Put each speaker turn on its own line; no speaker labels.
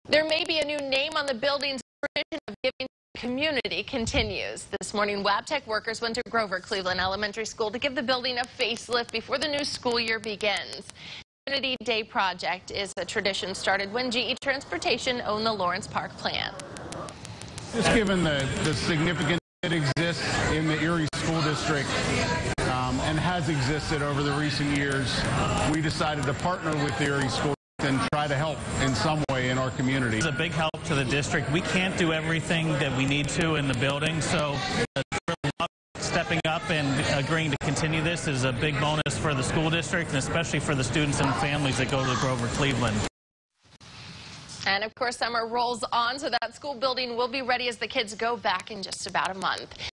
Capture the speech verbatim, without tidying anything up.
There may be a new name on the building's tradition of giving to the community continues. This morning, Wabtec workers went to Grover Cleveland Elementary School to give the building a facelift before the new school year begins. The Community Day project is a tradition started when G E Transportation owned the Lawrence Park plant.
Just given the, the significance that exists in the Erie School District um, and has existed over the recent years, we decided to partner with the Erie School and try to help in some way in our community.
It's a big help to the district. We can't do everything that we need to in the building, so uh, stepping up and agreeing to continue this is a big bonus for the school district and especially for the students and families that go to Grover Cleveland.
And of course, summer rolls on, so that school building will be ready as the kids go back in just about a month.